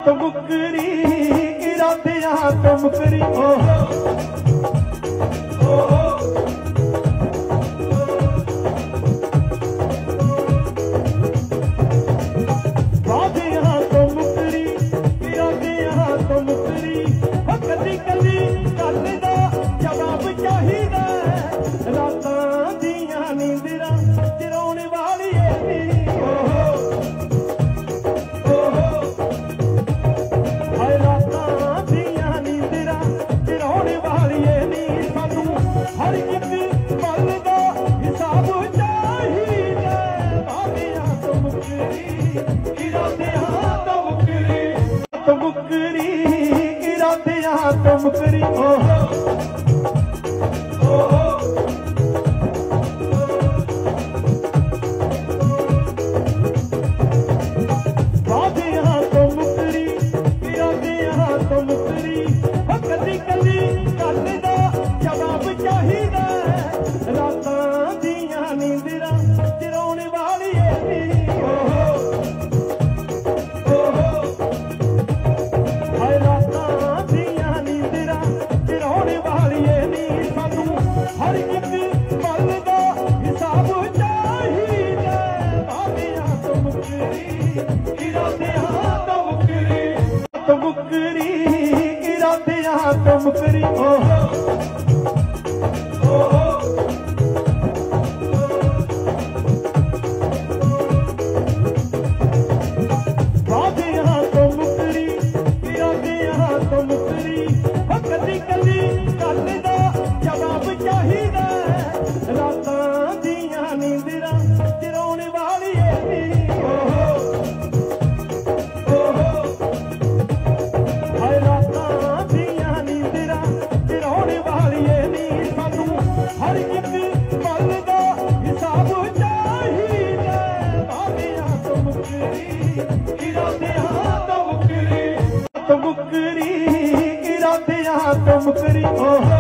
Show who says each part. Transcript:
Speaker 1: मुकरी इरादियां तो मुकरी वादियां तो मुकरी इरादियां तो मुकरी कदी कदी गल दा जवाब चाहिदा रातां दियां नींदरां चिराउण वाली मुकरी इरादियां तो मुकरी वादियां तो मुकरी इरादियां तो मुकरी कदी कदी गल दा जवाब चाहिदा रातां दियां नींदरां चिराउण वाली हर एक पल दा हिसाब चाहिदा वादियां तो मुकरी इरादियां तो मुकरी इरादियां तो मुकरी वादियां तो मुकरी इरादियां तो मुकरी कदी कदी गल दा जवाब चाहिदा रातां दियां नींदरां चिराउण वाली रातां दियां नींदरां चिराउण वाली सानू हर एक पल दा हिसाब चाहिदा वादियां तो मुकरी इरादियां तो मुकरी इरादियां तो मुकरी